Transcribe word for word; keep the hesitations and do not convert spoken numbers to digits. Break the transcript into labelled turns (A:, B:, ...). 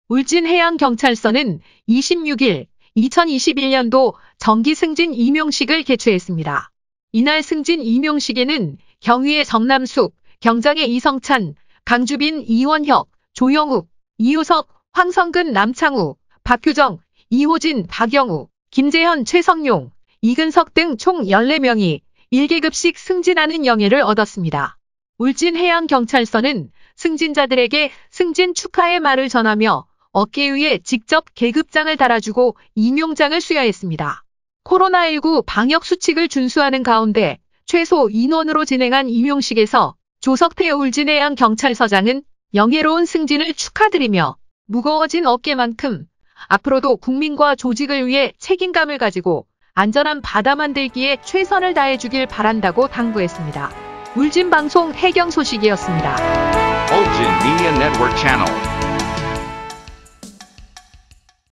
A: 울진해양경찰서는 이십육 일 이천이십일 년도 정기 승진 임용식을 개최했습니다. 이날 승진 임용식에는 경위의 정남숙, 경장의 이성찬, 강주빈, 이원혁, 조영욱, 이효석, 황성근, 남창우, 박효정, 이호진, 박영우, 김재현, 최성용, 이근석 등 총 열네 명이 일 계급씩 승진하는 영예를 얻었습니다. 울진해양경찰서는 승진자들에게 승진 축하의 말을 전하며 어깨 위에 직접 계급장을 달아주고 임용장을 수여했습니다. 코로나십구 방역 수칙을 준수하는 가운데 최소 인원으로 진행한 임용식에서 조석태 울진해양경찰서장은 영예로운 승진을 축하드리며 무거워진 어깨만큼 앞으로도 국민과 조직을 위해 책임감을 가지고 안전한 바다 만들기에 최선을 다해주길 바란다고 당부했습니다. 울진방송 해경 소식이었습니다.
B: Ulgin Media Network Channel.